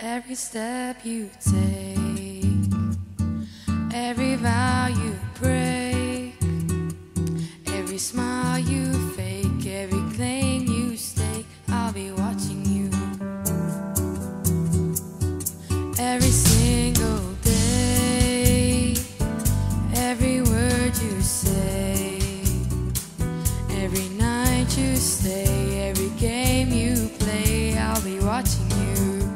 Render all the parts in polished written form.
Every step you take, every vow you break, every smile you fake, every claim you stake, I'll be watching you. Every single day, every word you say, every night you stay, every game you play, I'll be watching you.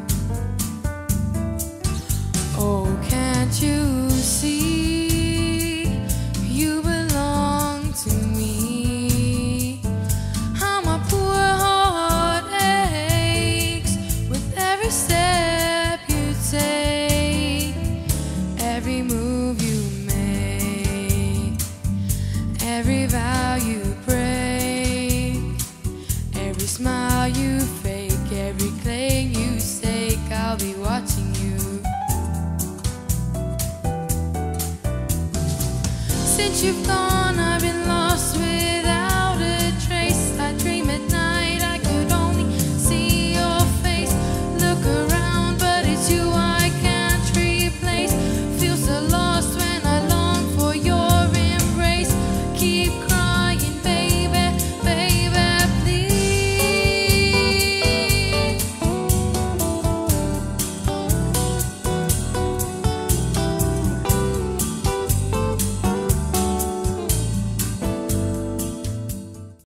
Oh, can't you see you belong to me? How my poor heart aches with every step you take, every move you make, every vow you break, every smile you fake, every claim you stake, I'll be watching you. Since you've gone, I've been lost with